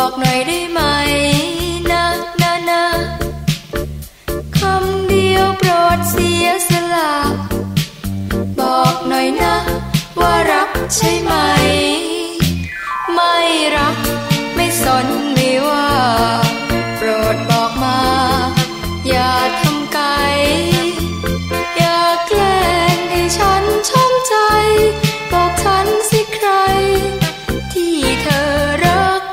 บอกหน่อยได้ไหมนะนะนะคำเดียวโปรดเสียสละบอกหน่อยนะว่ารักใช่ไหมไม่รักไม่สนไม่ว่าโปรดบอกมาอย่าทำไกลอย่าแกล้งให้ฉันช้ำใจบอกฉันสิใครที่เธอรัก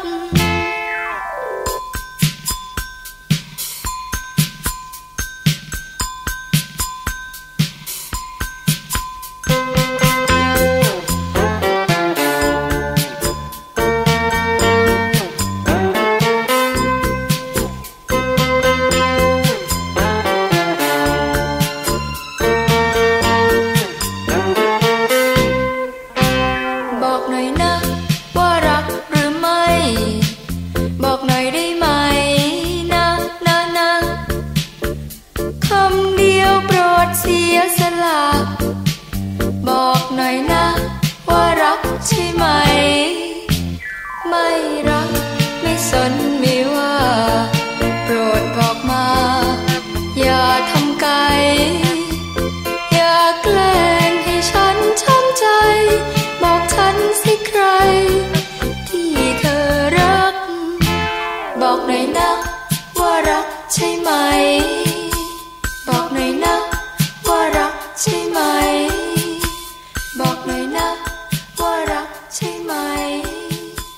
บอกหน่อยนะว่ารักหรือไม่บอกหน่อยได้ไหมนะนะนะคำเดียวโปรดเสียสละบอกหน่อยนะว่ารักใช่ไหมไม่รักไม่สนไม่ว่าโปรดบอกมาอย่าทำไกลอย่าแกล้งให้ฉันช้ำใจบอกฉันสิใครที่เธอรักบอกหน่อยนะว่ารักใช่ไหมบอกหน่อยนะว่ารักใช่ไหมบอกหน่อยนะว่ารักใช่ไหม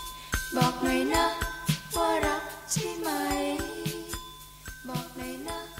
บอกหน่อยนะว่ารักใช่ไหมบอกหน่อยนะ